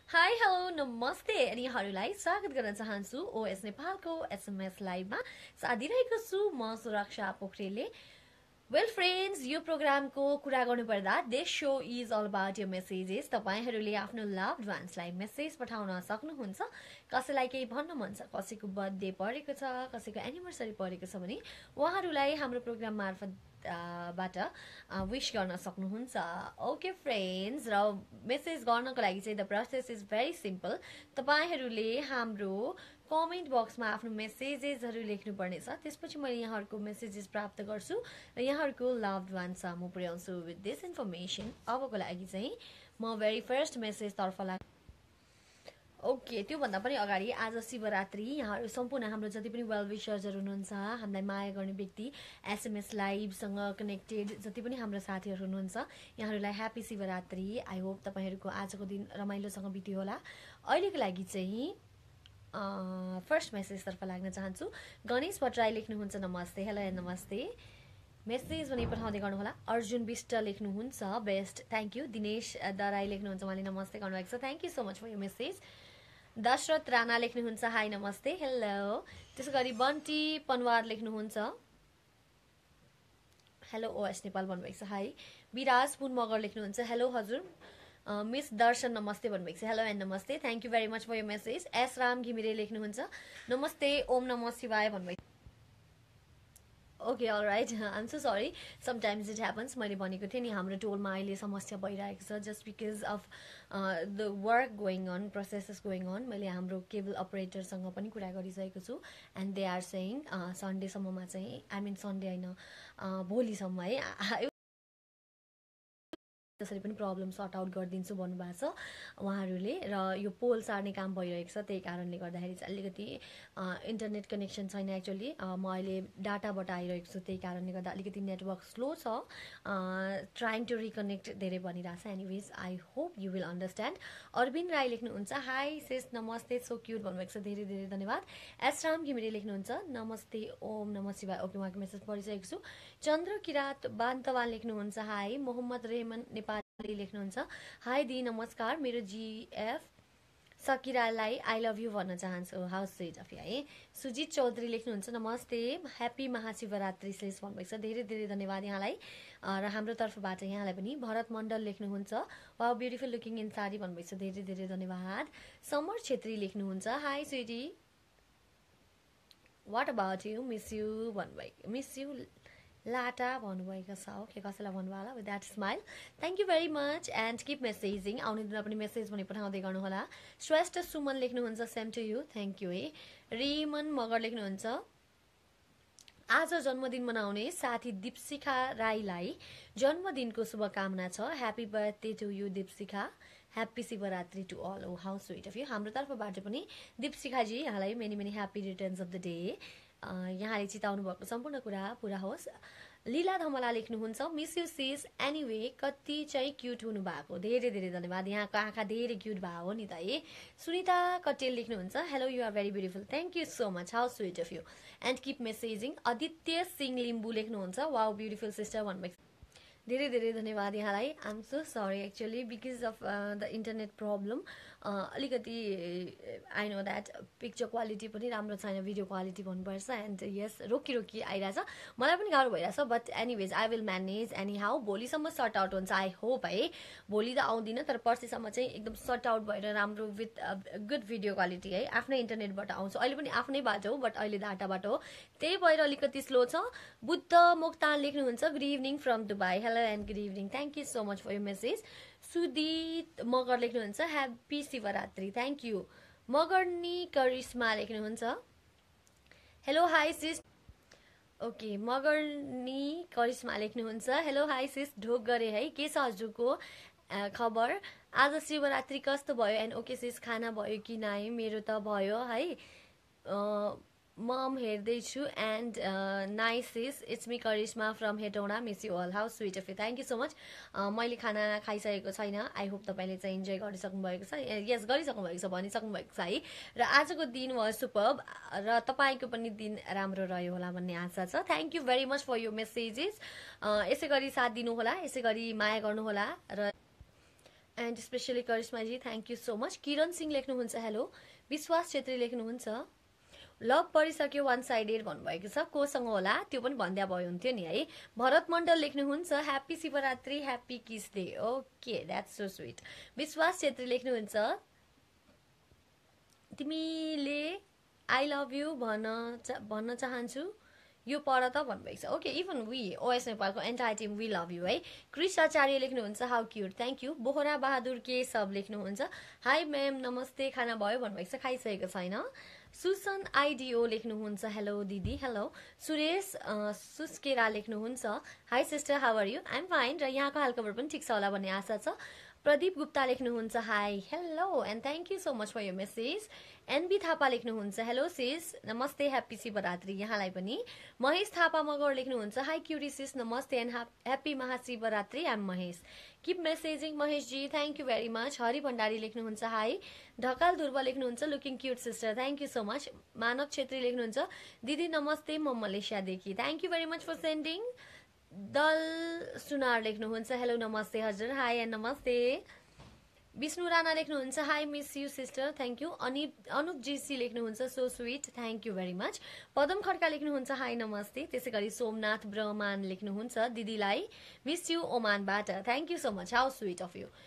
Hi hello नमस्ते अनि यहाँहरूलाई स्वागत गर्न चाहन्छु ओएस नेपालको एसएमएस लाइभमा साथ दिइरहेको छु म सुरक्षा पोखरेलले। वेल फ्रेन्ड्स, यो प्रोग्रामको कुरा गर्नुपर्दा this show is all about your messages. तपाईहरूले आफ्नो लभड वान्सलाई मेसेज पठाउन सक्नुहुन्छ। कसैलाई केही भन्न मन छ, कसैको बर्थडे परेको छ, कसैको एनिभर्सरी परेको छ भने उहाँहरूलाई हाम्रो प्रोग्राम मार्फत बाट विश गर्न सक्नुहुन्छ। ओके फ्रेन्ड्स, र मेसेज गर्नको लागि चाहिँ the process is very simple. तपाईहरूले हाम्रो कमेन्ट बक्समा आफ्नो मेसेजेसहरू लेख्नुपर्नेछ। त्यसपछि मैले यहाँहरूको मेसेजेस प्राप्त गर्छु र यहाँहरूको लभड वान सामु पुर्याउँछु विथ दिस इन्फर्मेसन। अबको लागि चाहिँ म भेरी फर्स्ट मेसेजतर्फ लाग्छु। ओके, त्योभन्दा पनि अगाडि आज शिवरात्रि। यहाँहरू सम्पूर्ण हाम्रो जति पनि वेल विशर्सहरू हुनुहुन्छ, हामीलाई माया गर्ने व्यक्ति, एसएमएस लाइभसँग कनेक्टेड जति पनि हाम्रो साथीहरू हुनुहुन्छ, यहाँहरूलाई ह्याप्पी शिवरात्रि। आई होप तपाईँहरूको आजको दिन रमाइलोसँग बित्यो होला। अहिलेको लागि चाहिँ फर्स्ट मेसेजतर्फ लाग्न चाहन्छु। गणेश भट्टराई लेख्नुहुन्छ नमस्ते। हेलो एन्ड नमस्ते। मेसेज भने पठाउँदै गर्नुहोला। अर्जुन विष्ट लेख्नुहुन्छ best, thank you. Dinesh Darai लेख्नुहुन्छ, उहाँले नमस्ते गर्नुभएको छ, thank you so much for यो मेसेज। दशरथ राणा लेख्नुहुन्छ हाई नमस्ते हेलो। त्यसै गरी बन्टी पनवार लेख्नुहुन्छ हेलो ओएस नेपाल भन्नुभएको छ, हाई। विराज पुन मगर लेख्नुहुन्छ हेलो हजुर। मिस दर्शन नमस्ते भन्नुभएको छ, हेलो एन्ड नमस्ते, thank you very much for यो मेसेज। एस राम घिमिरे लेख्नुहुन्छ नमस्ते ओम नमः शिवाय भन्नुभएको। Okay all right, I'm so sorry, sometimes it happens. मैले भनेको थिएँ नि हाम्रो टोलमा अहिले समस्या भइरहेको छ just because of the work going on, processes going on. मैले हाम्रो केबल अपरेटरसँग पनि कुरा गरिसकेको छु एन्ड दे आर सेइङ सन्डेसम्ममा चाहिँ, आई मिन सन्डे होइन भोलिसम्म है जसरी पनि प्रब्लम सर्ट आउट गरिदिन्छु भन्नुभएको छ उहाँहरूले। र यो पोल सार्ने काम भइरहेको छ, त्यही कारणले गर्दाखेरि चाहिँ अलिकति इन्टरनेट कनेक्सन छैन। एक्चुअली म अहिले डाटाबाट आइरहेको छु, त्यही कारणले गर्दा अलिकति नेटवर्क स्लो छ। ट्राइङ टु रिकनेक्ट धेरै भनिरहेको छ। Anyways I hope you will understand. Arvind Rai लेख्नुहुन्छ हाई सेस नमस्ते सो क्युट भन्नुभएको छ, धेरै धेरै धन्यवाद। एस राम घिमिरे लेख्नुहुन्छ नमस्ते ओम नमः शिवाय। ओके, उहाँको मेसेज पढिसकेको छु। चन्द्र किरात बान्तवाल लेख्नुहुन्छ हाई। मोहम्मद रेहमान नेपाली लेख्नुहुन्छ हाई दी नमस्कार, मेरो जिएफ सकिरालाई आई लभ यु भन्न चाहन्छु, हाउ स्विट अफ यु है। सुजित चौधरी लेख्नुहुन्छ नमस्ते ह्याप्पी महाशिवरात्रि शेष भन्नुभएको छ, धेरै धेरै धन्यवाद यहाँलाई र हाम्रो तर्फबाट यहाँलाई पनि। भरत मण्डल लेख्नुहुन्छ wow beautiful looking in sari भन्नुभएको छ, धेरै धेरै धन्यवाद। समर छेत्री लेख्नुहुन्छ hi sweetie what about you, miss you भन्नुभएको, मिस यु लाटा भन्नुभएको छ। ओके, कसैलाई भन्नुभयो होला with that smile, thank you very much and keep messaging. आउने दिनमा पनि मेसेज भने पठाउँदै गर्नुहोला। श्रेष्ठ सुमन लेख्नुहुन्छ same to you, thank you है। रिमन मगर लेख्नुहुन्छ आज जन्मदिन मनाउने साथी दीपशिखा राईलाई जन्मदिनको शुभकामना छ, happy birthday to you Deepshikha, happy Shivaratri to all. Oh how sweet of you. हाम्रो तर्फबाट पनि दीपशिखाजी यहाँलाई many many happy returns of the day. यहाँले चिताउनु भएको सम्पूर्ण कुरा पुरा होस्। लीला धमला लेख्नुहुन्छ मिस यु सिस एनिवे, कति चाहिँ क्युट हुनु भएको, धेरै धेरै धन्यवाद। यहाँको आँखा धेरै क्युट भएको हो नि त है। सुनिता कटेल लेख्नुहुन्छ hello you are very beautiful, thank you so much, how sweet of you and keep messaging. Aditya Singh Limbu लेख्नुहुन्छ वाउ ब्युटिफुल सिस्टर भन्नुभएको, धेरै धेरै धन्यवाद यहाँलाई। I am so sorry actually because of the internet problem अलिकति I know that picture quality पनि राम्रो छैन, भिडियो क्वालिटी भन्नुपर्छ एन्ड यस रोकी रोकी आइरहेछ, मलाई पनि गाह्रो भइरहेछ। But anyways I will manage any how. भोलिसम्म सर्ट आउट हुन्छ आई होप है। भोलि त आउँदिनँ तर पर्सिसम्म चाहिँ एकदम सर्ट आउट भएर राम्रो विथ गुड भिडियो क्वालिटी है आफ्नै इन्टरनेटबाट आउँछु। अहिले पनि आफ्नै बाटो हो बट अहिले डाटाबाट हो, त्यही भएर अलिकति स्लो छ। बुद्ध मोक्तान लेख्नुहुन्छ good evening from Dubai, hello and good evening, thank you so much for your message. Sudit Magar लेख्नुहुन्छ happy Shivaratri, thank you. Magarni Karishma लेख्नुहुन्छ hello hi sis. Okay, Magarni Karishma लेख्नुहुन्छ हेलो हाई सिस, ढोक गरे है, के छ हजुरको खबर, आज शिवरात्रि कस्तो भयो एन्ड ओके सिस खाना भयो कि नाइ, मेरो त भयो है। मम हेर्दैछु and nice sis, it's me Karishma from Hetauda, miss you all, how sweet of you, thank you so much. मैले खाना खाइसकेको छैन, आई होप तपाईँले चाहिँ इन्जोय गरिसक्नु भएको छ, यस गरिसक्नु भएको छ भनिसक्नु भएको छ है। र आजको दिन वाज सुपर्ब र तपाईँको पनि दिन राम्रो रह्यो होला भन्ने आशा छ। Thank you very much for your messages. यसै गरी साथ दिनुहोला, यसै गरी माया गर्नुहोला र एन्ड स्पेसली करिश्माजी thank you so much. Kiran Singh लेख्नुहुन्छ हेलो। विश्वास छेत्री लेख्नुहुन्छ लभ परिसक्यो वान साइडेड भन्नुभएको छ, कोसँग होला त्यो पनि भन्दा भयो हुन्थ्यो नि है। भरत मण्डल लेख्नुहुन्छ happy Shivaratri happy kiss day. Okay that's so sweet. Bishwas Chhetri लेख्नुहुन्छ तिमीले आई लभ यु भन्न चाहन्छु यो पढ त भन्नुभएको छ। ओके इभन वी ओएस नेपालको entire team we love you है। क्रिस आचार्य लेख्नुहुन्छ how cute thank you. Bohara Bahadur के सब लेख्नुहुन्छ हाई म्याम नमस्ते खाना भयो भन्नुभएको छ, खाइसकेको छैन। सुसन आइडिओ लेख्नुहुन्छ हेलो दिदी हेलो। सुरेश सुस्केरा लेख्नुहुन्छ hi sister how are you I am fine र यहाँको हालखबर पनि ठिक छ होला भन्ने आशा छ। प्रदीप गुप्ता लेख्नुहुन्छ hi hello and thank you so much for your message. NB Thapa लेख्नुहुन्छ हेलो सिस नमस्ते ह्याप्पी शिवरात्रि यहाँलाई पनि। महेश थापा मगर लेख्नुहुन्छ हाई क्युरी सिस नमस्ते and happy Mahashivaratri I am Mahesh. Keep messaging Mahesh ji thank you very much. Hari Bhandari लेख्नुहुन्छ हाई। ढकाल ध्रुव लेख्नुहुन्छ looking cute sister thank you so much. Manav Chhetri लेख्नुहुन्छ दिदी नमस्ते म मलेसियादेखि thank you very much for sending. Dal Sunar लेख्नुहुन्छ हेलो नमस्ते हजुर हाई एन्ड नमस्ते। विष्णु राणा लेख्नुहुन्छ hi miss you sister thank you. Anup GC लेख्नुहुन्छ so sweet thank you very much. Padam Khadka लेख्नुहुन्छ हाई नमस्ते। त्यसै गरी सोमनाथ ब्रह्मान लेख्नुहुन्छ दिदीलाई मिस यु ओमानबाट thank you so much how sweet of you.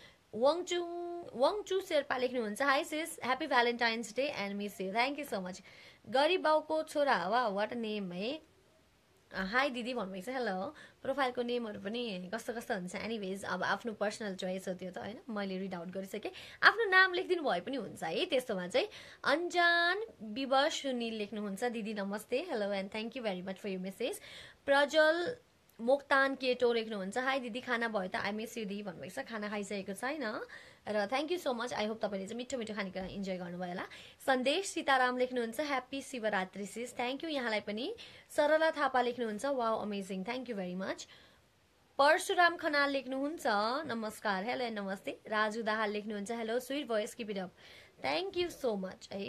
Wangchu Sherpa लेख्नुहुन्छ hi sis happy Valentine's day and miss you thank you so much. गरिब बाउको छोरा वा वाट नेम है। हाई दिदी भन्नुभएको छ हेलो। प्रोफाइलको नेमहरू पनि कस्तो कस्तो हुन्छ एनिवेज अब आफ्नो पर्सनल चोइस हो त्यो त होइन, मैले रिड आउट गरिसकेँ। आफ्नो नाम लेखिदिनु भए पनि हुन्छ है त्यस्तोमा चाहिँ। अन्जान विवश सुनिल लेख्नुहुन्छ दिदी नमस्ते hello and thank you very much for you message. Prajwal Moktan केटो लेख्नुहुन्छ हाई दिदी खाना भयो त आई मिस यु दी भन्नुभएको छ, खाना खाइसकेको छैन र thank you so much. I hope तपाईँले चाहिँ मिठो मिठो खानेकुरा इन्जोय गर्नुभयो होला। सन्देश सीताराम लेख्नुहुन्छ happy Shivaratri sis thank you यहाँलाई पनि। सरला थापा लेख्नुहुन्छ wow amazing thank you very much. Parashuram Khanal लेख्नुहुन्छ नमस्कार हेलो एन्ड नमस्ते। राजु दाहाल लेख्नुहुन्छ hello sweet voice keep it up thank you so much है।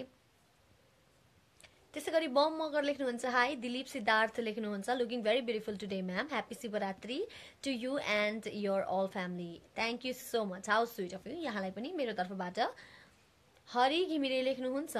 त्यसै गरी बम मगर लेख्नुहुन्छ हाई। दिलीप सिद्धार्थ लेख्नुहुन्छ looking very beautiful today ma'am happy Shivaratri to you and your all family thank you so much how sweet of you यहाँलाई पनि मेरो तर्फबाट। हरि घिमिरे लेख्नुहुन्छ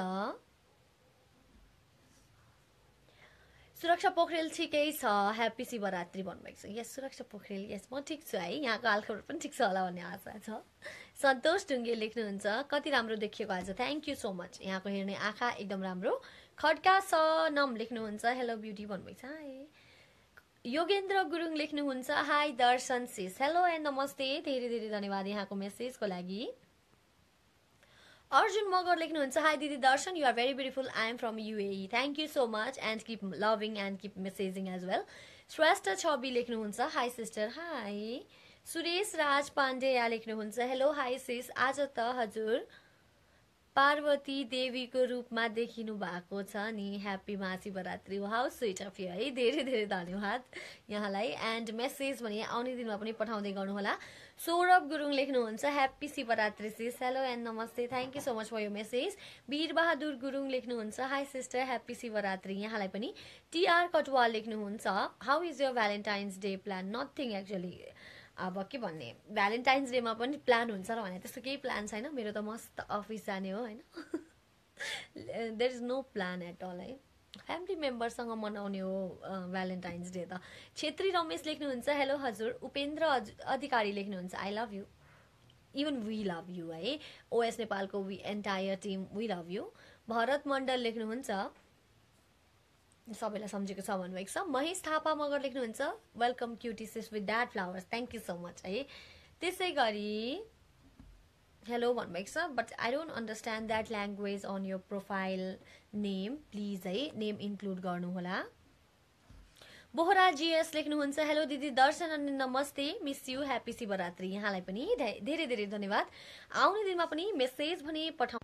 सुरक्षा पोखरेल ठिकै छ ह्याप्पी शिवरात्रि भन्नुभएको छ। यस सुरक्षा पोखरेल यस म ठिक छु है, यहाँको हालखबर पनि ठिक छ होला भन्ने आशा छ। सन्तोष ढुङ्गे लेख्नुहुन्छ कति राम्रो देखिएको आज थ्याङ्क यू सो मच। यहाँको हेर्ने आँखा एकदम राम्रो। खड्का सनम लेख्नुहुन्छ हेलो ब्युटी भन्नुभएको छ हाई। योगेन्द्र गुरुङ लेख्नुहुन्छ hi Darshan sis hello and नमस्ते धेरै धेरै धन्यवाद यहाँको मेसेजको लागि। अर्जुन मगर लेख्नुहुन्छ हाई दिदी Darshan you are very beautiful I am from UAE thank you so much and keep loving and keep messaging as well. Shrestha Chhavi लेख्नुहुन्छ hi sister hi. Suresh Raj Pandeya लेख्नुहुन्छ हेलो हाई सिस आज त हजुर पार्वती देवीको रूपमा देखिनु भएको छ नि happy Mahashivaratri how sweet of you है धेरै धेरै धन्यवाद यहाँलाई। एन्ड मेसेज भने आउने दिनमा पनि पठाउँदै गर्नुहोला। सौरभ गुरुङ लेख्नुहुन्छ happy Shivaratri sis hello and नमस्ते thank you so much for यो मेसेज। वीरबहादुर गुरुङ लेख्नुहुन्छ हाई सिस्टर ह्याप्पी शिवरात्रि यहाँलाई पनि। टिआर कटवाल लेख्नुहुन्छ how is your Valentine's day plan nothing actually अब के भन्ने भ्यालेन्टाइन्स डेमा पनि प्लान हुन्छ र भने त्यस्तो केही प्लान छैन मेरो त मस्त अफिस जाने हो होइन there is no plan at all है फ्यामिली मेम्बरसँग मनाउने हो भ्यालेन्टाइन्स डे त। छेत्री रमेश लेख्नुहुन्छ हेलो हजुर। उपेन्द्र अधिकारी लेख्नुहुन्छ I love you even we love you है ओएस नेपालको we entire team we love you. Bharat Mandal लेख्नुहुन्छ सबैलाई सम्झेको छ भन्नुभएको छ। महेश थापा मगर लेख्नुहुन्छ welcome cutie sis with that flowers thank you so much है। त्यसै गरी हेलो भन्नुभएको छ but I don't understand that language on your profile name please है नेम इन्क्लुड गर्नुहोला। बोहरा जीएस लेख्नुहुन्छ हेलो दिदी दर्शन अनि नमस्ते मिस यु ह्याप्पी शिवरात्रि यहाँलाई पनि धेरै धेरै धन्यवाद। आउने दिनमा पनि मेसेज भने पठाउ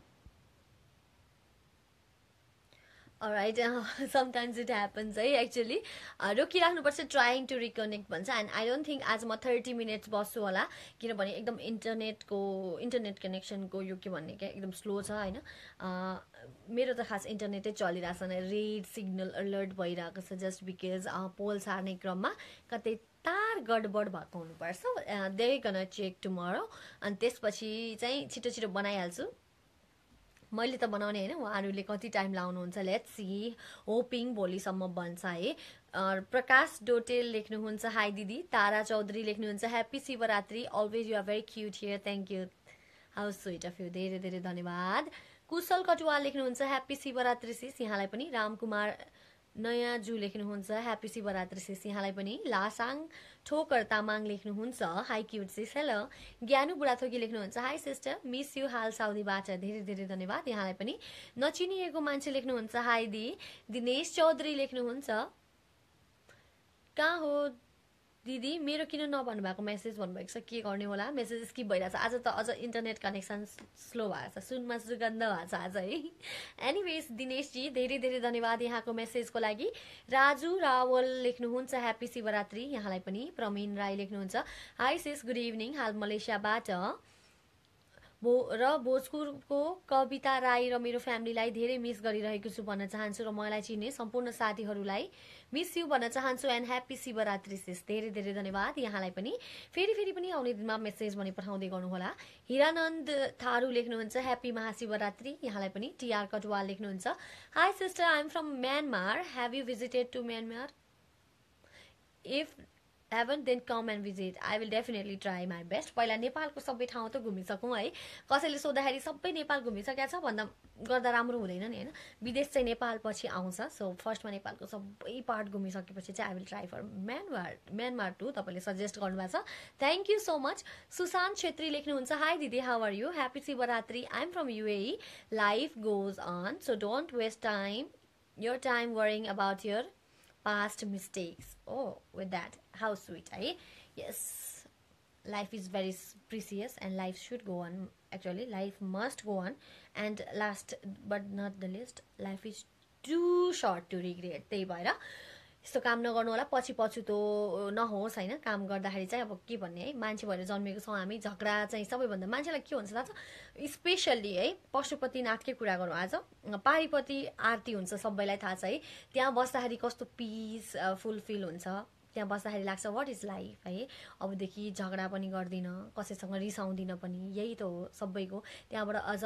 Alright, sometimes it happens है एक्चुअली रोकिराख्नुपर्छ ट्राइङ टु रिकनेक्ट भन्छ एन्ड आई डोन्ट थिङ्क आज म 30 मिनट्स बस्छु होला किनभने एकदम इन्टरनेट कनेक्सनको यो के भन्ने क्या एकदम स्लो छ होइन। मेरो त खास इन्टरनेटै चलिरहेको छैन रेड सिग्नल अलर्ट भइरहेको छ जस्ट बिकज पोल सार्ने क्रममा कतै तार गडबड भएको हुनुपर्छ दे गन चेक टुमरो अनि त्यसपछि चाहिँ छिटो छिटो बनाइहाल्छु मैले त बनाउने हैन उहाँहरूले कति टाइम लाउनुहुन्छ लेट्स सी होपिङ भोलिसम्म बन्छ है प्रकाश डोटेल लेख्नुहुन्छ हाई दिदी तारा चौधरी लेख्नुहुन्छ happy Shivaratri always you are very cute here thank you how sweet of you धेरै धेरै धन्यवाद कुशल कटुवाल लेख्नुहुन्छ ह्याप्पी शिवरात्रि सिस यहाँलाई पनि रामकुमार नयाँ जू लेख्नुहुन्छ ह्याप्पी शिवरात्रि सिस यहाँलाई पनि लासाङ ठोकर तामाङ लेख्नुहुन्छ हाई क्युट सिस हेलो ज्ञानु बुढाथोकी लेख्नुहुन्छ हाई सिस्टर मिस यु हाल साउदीबाट धेरै धेरै धन्यवाद यहाँलाई पनि नचिनिएको मान्छे लेख्नुहुन्छ हाई दिनेश चौधरी लेख्नुहुन्छ कहाँ हो दिदी मेरो किन नभन्नु भएको मेसेज भन्नुभएको छ के गर्ने होला मेसेज स्किप भइरहेछ आज त अझ इन्टरनेट कनेक्सन स्लो भएको छ सुनमा सुगन्ध भएको छ आज है एनिवेज दिनेशजी धेरै धेरै धन्यवाद यहाँको मेसेजको लागि राजु रावल लेख्नुहुन्छ ह्याप्पी शिवरात्रि यहाँलाई पनि प्रमीन राई लेख्नुहुन्छ हाई सिस गुड इभिनिङ हाल मलेसियाबाट र भोजपुरको कविता राई र मेरो फ्यामिलीलाई धेरै मिस गरिरहेको छु भन्न चाहन्छु र मलाई चिन्ने सम्पूर्ण साथीहरूलाई मिस यु भन्न चाहन्छु एन्ड ह्याप्पी शिवरात्रि सिस धेरै धेरै धन्यवाद यहाँलाई पनि फेरि पनि आउने दिनमा मेसेज भने पठाउँदै गर्नुहोला हिरानन्द थारू लेख्नुहुन्छ ह्याप्पी महाशिवरात्रि यहाँलाई पनि टिआर कटुवाल लेख्नुहुन्छ hi sister I am from Myanmar have you visited to Myanmar if haven't then come and visit I will definitely try my best पहिला नेपालको सबै ठाउँ त घुमिसकौँ है कसैले सोध्दाखेरि सबै नेपाल घुमिसकेका छ भन्दा गर्दा राम्रो हुँदैन नि हैन विदेश चाहिँ नेपाल पछि आउँछ सो फर्स्टमा नेपालको सबै पार्ट घुमिसकेपछि चाहिँ I will try for Myanmar to तपाईले सजेस्ट गर्नुभएको छ thank you so much Sushant Chhetri लेख्नुहुन्छ हाई दिदी how are you happy Shivaratri I am from UAE life goes on so don't waste your time worrying about your past mistakes. Oh, with that, how sweet, eh? Yes, life is very precious and life should go on. Actually, life must go on. And last but not the least, life is too short to regret. त्यही भएर यस्तो काम नगर्नु होला पछि पछुतो नहोस् हैन काम गर्दाखेरि चाहिँ अब के भन्ने है मान्छे भएर जन्मेको छौं हामी झगडा चाहिँ सबैभन्दा मान्छेलाई के हुन्छ थाहा छ स्पेशली है पशुपतिनाथकै कुरा गरौँ आज पारिपति आरती हुन्छ सबैलाई थाहा छ है त्यहाँ बस्दाखेरि कस्तो पीस फुलफिल हुन्छ त्यहाँ बस्दाखेरि लाग्छ व्हाट इज लाइफ है अबदेखि झगडा पनि गर्दिन कसैसँग रिसाउँदिन पनि यही त हो सबैको त्यहाँबाट अझ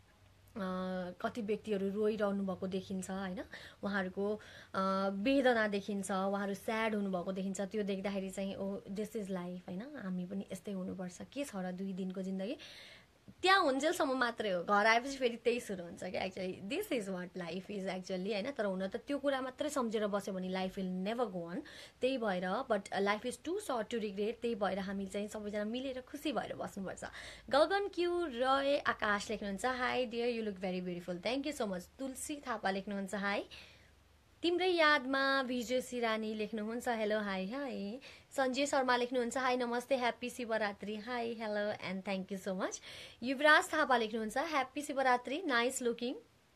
कति व्यक्तिहरू रोइरहनु भएको देखिन्छ हैन उहाँहरुको वेदना देखिन्छ उहाँहरु स्याड हुनुभएको देखिन्छ त्यो देख्दाखेरि चाहिँ ओ दिस इज लाइफ हैन हामी पनि यस्तै हुनुपर्छ के छ र 2 दिनको जिन्दगी त्यहाँ हुन्जेलसम्म मात्रै हो घर आएपछि फेरि त्यही सुरु हुन्छ के actually this is what life is actually हैन तर हुन त त्यो कुरा मात्रै सम्झेर बस्यो भने life will never go on त्यही भएर but life is too short to regret त्यही भएर हामी चाहिँ सबैजना मिलेर खुसी भएर बस्नुपर्छ गगन क्यू रय आकाश लेख्नुहुन्छ hi dear you look very beautiful thank you so much Tulsi Thapa लेख्नुहुन्छ हाई तिम्रै यादमा विजय सिरानी लेख्नुहुन्छ hello hi hi Sanjay Sharma लेख्नुहुन्छ हाई नमस्ते happy Shivaratri hi hello and thank you so much Yuvraj Thapa लेख्नुहुन्छ ह्याप्पी शिवरात्रि नाइस लुकिङ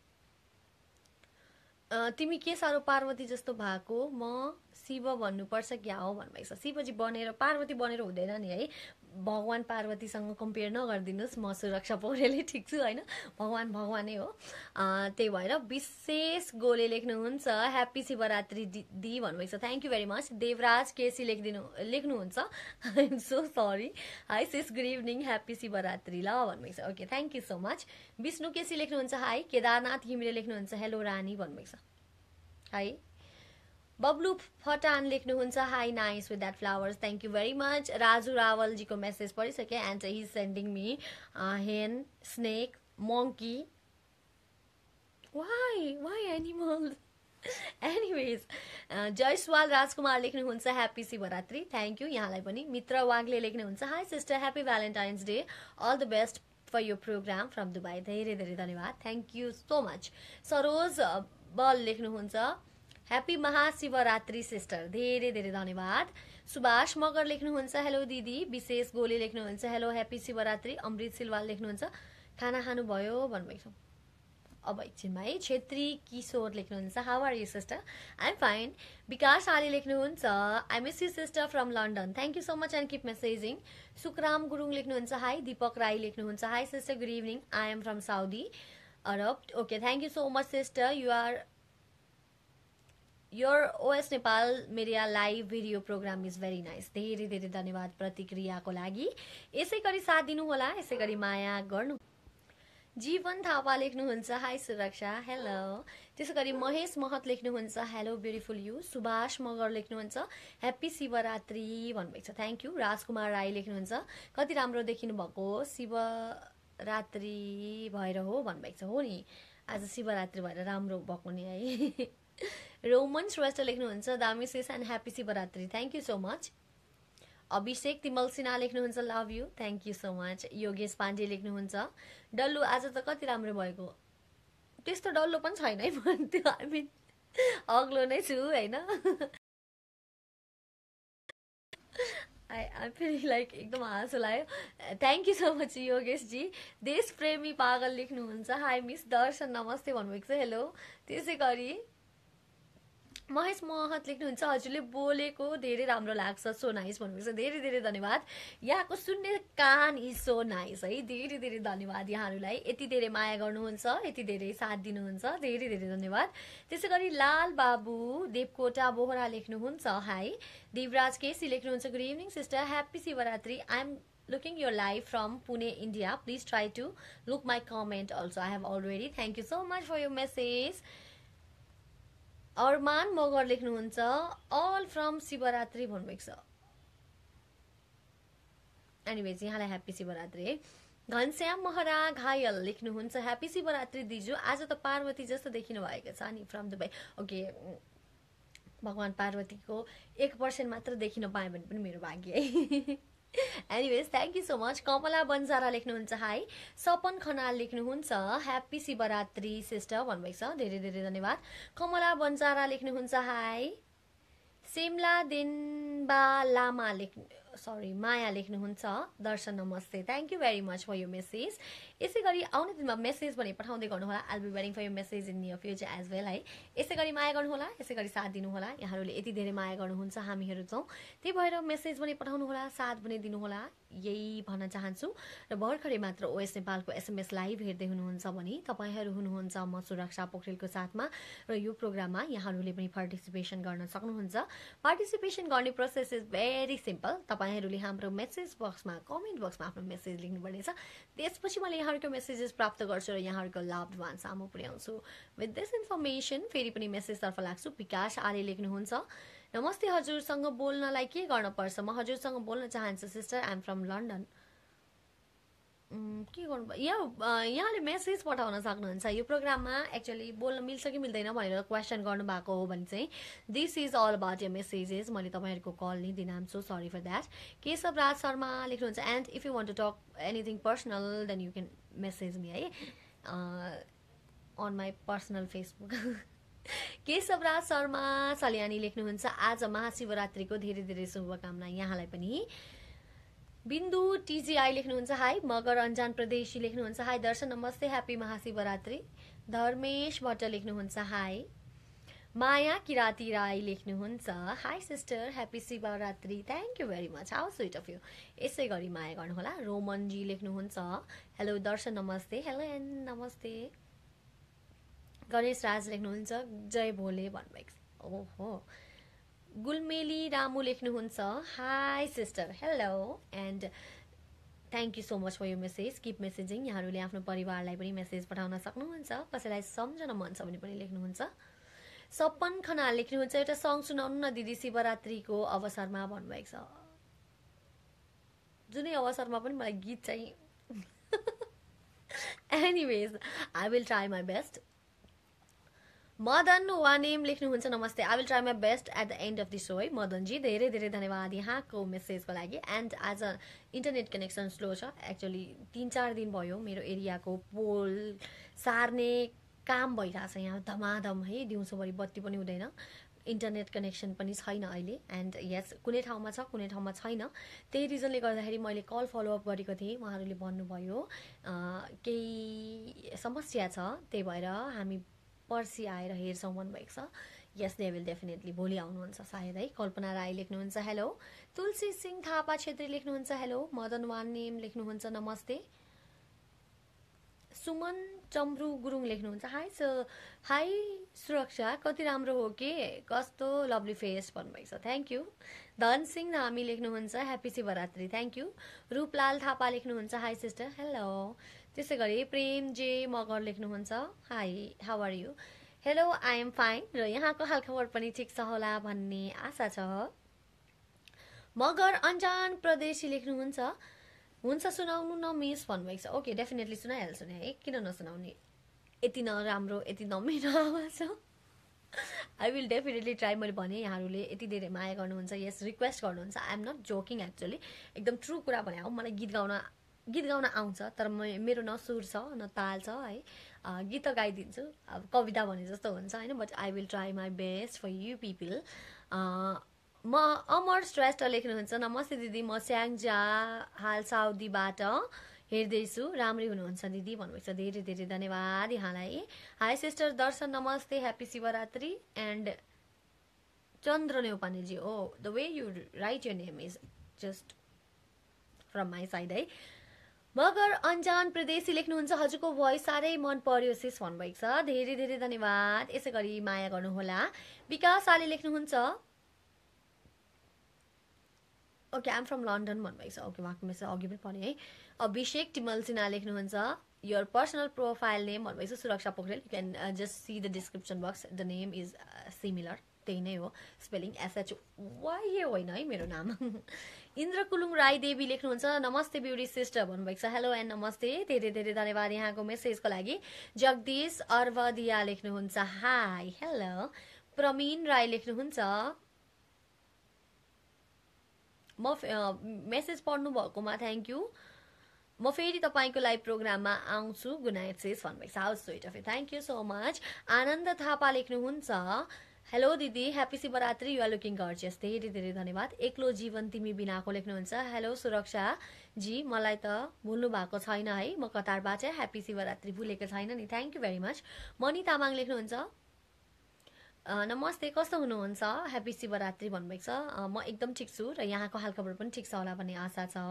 तिमी के सारो पार्वती जस्तो भएको म शिव भन्नुपर्छ क्या हो भन्नुभएको छ शिवजी बनेर पार्वती बनेर हुँदैन नि है भगवान पार्वतीसँग कम्पेयर नगर्दिनुस् म सुरक्षा पौडेलले ठीक छु हैन भगवान भगवानै हो त्यही भएर विशेष गोले लेख्नुहुन्छ ह्याप्पी शिवरात्रि दी भन्नुभएको छ thank you very much Devraj KC लेख्नुहुन्छ I am so sorry hi sis good evening happy Shivaratri ल भन्नुभएको छ okay thank you so much Bishnu KC लेख्नुहुन्छ हाई केदारनाथ घिमिरे लेख्नुहुन्छ हेलो रानी भन्नुभएको छ हाई बब्लु फटान लेख्नुहुन्छ hi nice with that flowers thank you very much Raju Rawal ji को मेसेज पढिसके and he is sending me hen snake monkey why animals anyways Jaiswal Rajkumar लेख्नुहुन्छ ह्याप्पी शिवरात्रि थ्यांक यू यहाँलाई पनि मित्र वाग्ले लेख्नुहुन्छ hi sister happy Valentine's day all the best for your programme from Dubai धेरै धेरै धन्यवाद thank you so much Saroj Bal लेख्नुहुन्छ happy Mahashivratri sister धेरै धेरै धन्यवाद सुभाष मगर लेख्नुहुन्छ हेलो दिदी विशेष गोले लेख्नुहुन्छ हेलो ह्याप्पी शिवरात्रि अमृत सिलवाल लेख्नुहुन्छ खाना खानु भयो भन्नुभएको छ अब एकछिनमा है छेत्री किशोर लेख्नुहुन्छ how are you sister I am fine Bikash Ali लेख्नुहुन्छ I miss you sister from London thank you so much and keep messaging Sukram Gurung लेख्नुहुन्छ हाई दीपक राई लेख्नुहुन्छ hi sister good evening I am from Saudi Arabia okay thank you so much sister you are your OS Nepal media live video programme is very nice. धेरै धेरै धन्यवाद प्रतिक्रियाको लागि। यसै गरी साथ दिनुहोला, यसै गरी माया गर्नु। जीवन थापा लेख्नुहुन्छ हाई सुरक्षा, हेलो। त्यसै गरी महेश महत लेख्नुहुन्छ hello beautiful you. Subhash Magar लेख्नुहुन्छ ह्याप्पी शिवरात्रि भन्नुभएको छ, थ्याङ्क यू। राजकुमार राई लेख्नुहुन्छ कति राम्रो देखिनु भएको, शिवरात्रि भएर हो भन्नुभएको छ। हो नि, आज शिवरात्रि भएर राम्रो भएको नि है। रोमन श्रेष्ठ लेख्नुहुन्छ दामी sis and happy Shivaratri, thank you so much. Abhishek Timal Sinha लेख्नुहुन्छ love you, thank you so much. Yogesh Pandey लेख्नुहुन्छ डल्लु आज त कति राम्रो भएको। त्यस्तो डल्लो पनि छैन है, त्यो आई मिन अग्लो नै छु होइन। आई फिल लाइक एकदम हाँसो लाग्यो। थ्याङ्क यू सो मच योगेशजी। देश प्रेमी पागल लेख्नुहुन्छ हाई मिस दर्शन नमस्ते भन्नुभएको छ, हेलो। त्यसै गरी महेश महत लेख्नुहुन्छ हजुरले बोलेको धेरै राम्रो लाग्छ, सो नाइस भन्नुभएको छ, धेरै धेरै धन्यवाद। यहाँको सुन्ने कान इज सो नाइस है, धेरै धेरै धन्यवाद यहाँहरूलाई। यति धेरै माया गर्नुहुन्छ, यति धेरै साथ दिनुहुन्छ, धेरै धेरै धन्यवाद। त्यसै गरी लाल बाबु देवकोटा बोहरा लेख्नुहुन्छ हाई। देवराज केसी लेख्नुहुन्छ good evening sister, happy Shivaratri. I am looking your live from Pune, India. Please try to look my comment also. I have already. Thank you so much for your message. Arman Magar लेख्नुहुन्छ all from Shivaratri भन्नुभएको छ। Anyways यहाँलाई happy Shivaratri है। घनश्याम महरा घायल लेख्नुहुन्छ happy Shivaratri दिजु, आज त पार्वती जस्तो देखिनु भएको छ नि फ्रम दुबई। ओके, भगवान पार्वतीको 1% मात्र देखिन पाएँ भने पनि मेरो भाग्य है। Anyways thank you so much. Kamala Banjara लेख्नुहुन्छ हाई। सपन खनाल लेख्नुहुन्छ ह्याप्पी शिवरात्रि सिस्टर भन्नुभएको छ, धेरै धेरै धन्यवाद। कमला बन्जारा लेख्नुहुन्छ हाई। सिमला दिनबा लामा माया लेख्नुहुन्छ दर्शन नमस्ते, thank you very much for यो मेसेज। यसै गरी आउने दिनमा मेसेज भने पठाउँदै गर्नुहोला, I will be waiting for यो message in near future as well है। यसै गरी माया गर्नुहोला, यसै गरी साथ दिनुहोला। यहाँहरूले यति धेरै माया गर्नुहुन्छ हामीहरू छौँ, त्यही भएर मेसेज पनि पठाउनुहोला, साथ पनि दिनुहोला, यही भन्न चाहन्छु। र भर्खरै मात्र ओएस नेपालको एसएमएस लाइभ हेर्दै हुनुहुन्छ भने तपाईँहरू हुनुहुन्छ म सुरक्षा पोखरेलको साथमा, र यो प्रोग्राममा यहाँहरूले पनि पार्टिसिपेसन गर्न सक्नुहुन्छ। पार्टिसिपेसन गर्ने प्रोसेस इज भेरी सिम्पल। तपाईँहरूले हाम्रो मेसेज बक्समा कमेन्ट बक्समा आफ्नो मेसेज लेख्नुपर्नेछ, त्यसपछि मैले यहाँहरूको मेसेजेस प्राप्त गर्छु र यहाँहरूको लभड वान सामु पुर्याउँछु। विथ दिस इन्फर्मेसन फेरि पनि मेसेजतर्फ लाग्छु। विकास आर्य लेख्नुहुन्छ नमस्ते, हजुरसँग बोल्नलाई के गर्न पर्छ? म हजुरसँग बोल्न चाहन्छु sister, I am from London. के गर्नु, यहाँले मेसेज पठाउन सक्नुहुन्छ। यो प्रोग्राममा एक्चुअली बोल्न मिल्छ कि मिल्दैन भनेर क्वेसन गर्नुभएको हो भने चाहिँ this is all about your messages. मैले तपाईँहरूको कल नै दिन, I'm so sorry for that. Keshav Raj Sharma लेख्नुहुन्छ and if you want to talk anything personal then you can message me है on my personal Facebook. Keshavraj Sharma Salyani लेख्नुहुन्छ आज महाशिवरात्रिको धेरै धेरै शुभकामना यहाँलाई पनि। बिन्दु टिजीआई लेख्नुहुन्छ हाई। मगर अन्जान प्रदेशी लेख्नुहुन्छ हाई दर्शन नमस्ते, ह्याप्पी महाशिवरात्रि। धर्मेश भट्ट लेख्नुहुन्छ हाई। माया किराती राई लेख्नुहुन्छ hi sister, happy Shivaratri, thank you very much, how sweet of you. यसै गरी माया गर्नुहोला। रोमनजी लेख्नुहुन्छ हेलो दर्शन नमस्ते, हेलो एन्ड नमस्ते। गणेश राज लेख्नुहुन्छ जय भोले भन्नुभएको छ। ओहो। गुलमेली रामु लेख्नुहुन्छ hi sister, hello and thank you so much for यो मेसेज, किप मेसेजिङ। यहाँहरूले आफ्नो परिवारलाई पनि मेसेज पठाउन सक्नुहुन्छ, कसैलाई सम्झन मन छ भने पनि लेख्नुहुन्छ। सपन खनाल लेख्नुहुन्छ एउटा सङ सुनाउनु न दिदी शिवरात्रिको अवसरमा भन्नुभएको छ। जुनै अवसरमा पनि मलाई गीत चाहिँ anyways I will try my best. Madan Wanem लेख्नुहुन्छ नमस्ते, I will try my best at the end of the show है मदनजी, धेरै धेरै धन्यवाद यहाँको मेसेजको लागि। एन्ड आज इन्टरनेट कनेक्सन स्लो छ, एक्चुअली 3-4 दिन भयो मेरो एरियाको पोल सार्ने काम भइरहेछ यहाँ धमाधम है, दिउँसोभरि बत्ती पनि हुँदैन, इन्टरनेट कनेक्सन पनि छैन अहिले। एन्ड यस, कुनै ठाउँमा छ कुनै ठाउँमा छैन, त्यही रिजनले गर्दाखेरि मैले कल फलोअप गरेको थिएँ, उहाँहरूले भन्नुभयो केही समस्या छ, त्यही भएर हामी पर्सि आएर हेर्छौँ भन्नुभएको छ। यस, दे विल डेफिनेटली भोलि आउनुहुन्छ सायद है। कल्पना राई लेख्नुहुन्छ हेलो। तुलसी सिंह थापा छेत्री लेख्नुहुन्छ हेलो। मदन वान नेम लेख्नुहुन्छ नमस्ते। सुमन चम्रु गुरुङ लेख्नुहुन्छ हाई सुरक्षा कति राम्रो हो के कस्तो लभली फेस भन्नुभएको छ थ्याङ्क यू धन सिंह नामी लेख्नुहुन्छ happy Shivaratri thank you Ruplal Thapa लेख्नुहुन्छ हाई सिस्टर हेलो त्यसै गरी प्रेम जे मगर लेख्नुहुन्छ hi how are you hello I am fine र यहाँको हालखबर पनि ठिक छ होला भन्ने आशा छ मगर अन्जान प्रदेशी लेख्नुहुन्छ हुन्छ सुनाउनु न मिस भन्नुभएको छ ओके डेफिनेटली सुनाइहाल्छु नि है किन नसुनाउने यति नराम्रो यति नमिठो आवाज छ आई विल डेफिनेटली ट्राई मैले भने यहाँहरूले यति धेरै माया गर्नुहुन्छ यस रिक्वेस्ट गर्नुहुन्छ I am not joking actually एकदम ट्रु कुरा भने हो मलाई गीत गाउन आउँछ तर मेरो न सुर छ न ताल छ है गीत त गाइदिन्छु अब कविता भने जस्तो हुन्छ होइन but I will try my best for you people म अमर श्रेष्ठ लेख्नुहुन्छ नमस्ते दिदी म स्याङ्जा हाल साउदीबाट हेर्दैछु राम्रै हुनुहुन्छ दिदी भन्नुभएको छ धेरै धेरै धन्यवाद यहाँलाई हाई सिस्टर दर्शन नमस्ते ह्याप्पी शिवरात्रि एन्ड चन्द्र नेउपानेजी oh the way you write your name is just from my side है मगर अन्जान प्रदेशी लेख्नुहुन्छ हजुरको भोइस साह्रै मन पर्यो सिस भन्नुभएको छ धेरै धेरै धन्यवाद यसै गरी माया गर्नुहोला विकास आले लेख्नुहुन्छ ओके आइम फ्रम लन्डन भन्नुभएको छ ओके उहाँको मेसेज अघि पनि पढेँ है अभिषेक टिमल सिन्हा लेख्नुहुन्छ your personal profile name भन्नुभएको छ Suraksha Pokharel you can just see the description box the name is similar त्यही नै हो स्पेलिङ एसएच वाइ होइन है मेरो नाम इन्द्र कुलुङ राई देवी लेख्नुहुन्छ नमस्ते ब्युटी सिस्टर भन्नुभएको छ हेलो एन्ड नमस्ते धेरै धेरै धन्यवाद यहाँको मेसेजको लागि जगदीश अर्वदिया लेख्नुहुन्छ हाई हेलो प्रमीन राई लेख्नुहुन्छ म मेसेज पढ्नु भएकोमा थ्याङ्क यू म फेरि तपाईँको लाइभ प्रोग्राममा आउँछु गुड नाइट सिस भन्नुभएको छ how's sweet of thank you so much Anand Thapa लेख्नुहुन्छ हेलो दिदी happy Shivaratri you are looking gorgeous धेरै धेरै धन्यवाद एक्लो जीवन तिमी बिनाको लेख्नुहुन्छ हेलो सुरक्षा जी मलाई त भुल्नु भएको छैन है म कतारबाट ह्याप्पी शिवरात्रि भुलेको छैन नि thank you very much Mani Tamang लेख्नुहुन्छ नमस्ते कस्तो हुनुहुन्छ ह्याप्पी शिवरात्रि भन्नुभएको छ म एकदम ठिक छु र यहाँको हालखबर पनि ठिक छ होला भन्ने आशा छ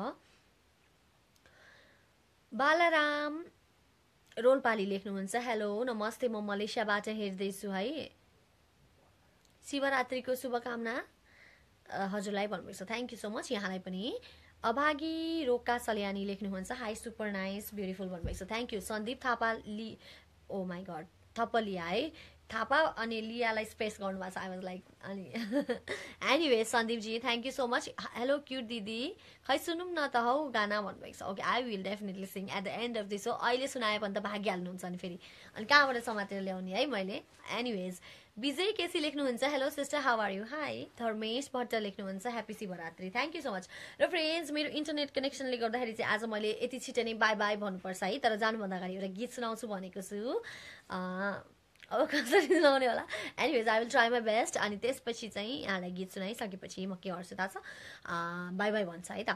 बालाराम रोलपाली लेख्नुहुन्छ हेलो नमस्ते म मलेसियाबाट हेर्दैछु है शिवरात्रिको शुभकामना हजुरलाई भन्नुभएको छ थ्याङ्क यू सो मच यहाँलाई पनि अभागी रोका सल्यानी लेख्नुहुन्छ हाई सुपर नाइस ब्युटिफुल भन्नुभएको छ thank you Sandeep Thapa oh my god Thappaliya है थापा अनि लियालाई स्पेस गर्नुभएको छ आई वाज लाइक अनि एनिवे सन्दीपजी thank you so much hello cute दिदी खै सुनौँ न त हौ गाना भन्नुभएको छ okay I will definitely sing at the end of this हो अहिले सुनायो भने त भागिहाल्नुहुन्छ अनि फेरि अनि कहाँबाट समातेर ल्याउने है मैले एनिवेज विजय केसी लेख्नुहुन्छ hello sister how are you hi Dharmesh Bhatt लेख्नुहुन्छ happy Shivaratri thank you so much र फ्रेन्ड्स मेरो इन्टरनेट कनेक्सनले गर्दाखेरि चाहिँ आज मैले यति छिटो नै बाई बाई भन्नुपर्छ है तर जानुभन्दा अगाडि एउटा गीत सुनाउँछु भनेको छु अब कसरी सुनाउने होला anyways I will try my best अनि त्यसपछि चाहिँ यहाँलाई गीत सुनाइसकेपछि म के गर्छु थाहा छ बाई बाई भन्छ है त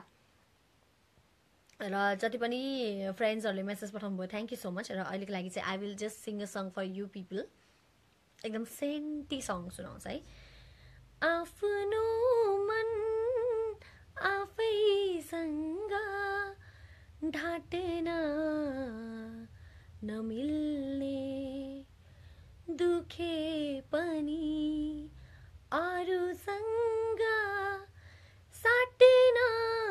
र जति पनि फ्रेन्ड्सहरूले मेसेज पठाउनु भयो थ्याङ्क यू सो मच र अहिलेको लागि चाहिँ I will just sing a song for you people एकदम सेन्टी सङ सुनाउँछ है आफ्नो मन आफैसँग ढाट्न नमिल्ने दुखे पनि अरूसँग साट्न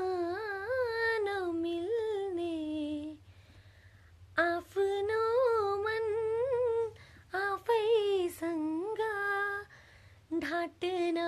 नमिल्ने आफ्नो मन आफैसँग ढाट्न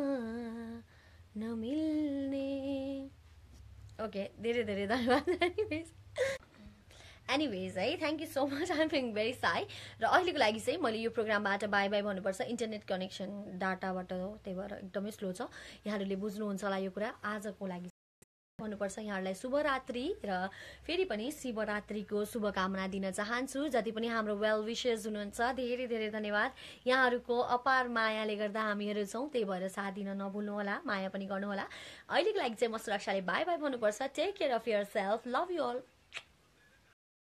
नमिल्ने ओके धेरै धेरै धन्यवाद एनिवेज है thank you so much I am feeling very shy र अहिलेको लागि चाहिँ मैले यो प्रोग्रामबाट बाई बाई भन्नुपर्छ इन्टरनेट कनेक्सन डाटाबाट हो त्यही भएर एकदमै स्लो छ यहाँहरूले बुझ्नुहुन्छ होला यो कुरा आजको लागि भन्नुपर्छ यहाँहरूलाई शुभरात्रि र फेरि पनि शिवरात्रिको शुभकामना दिन चाहन्छु जति पनि हाम्रो वेल विशेस हुनुहुन्छ धेरै धेरै धन्यवाद यहाँहरूको अपार मायाले गर्दा हामीहरू छौँ त्यही भएर साथ दिन नभुल्नुहोला माया पनि गर्नुहोला अहिलेको लागि चाहिँ म सुरक्षाले बाई बाई भन्नुपर्छ take care of your self love you all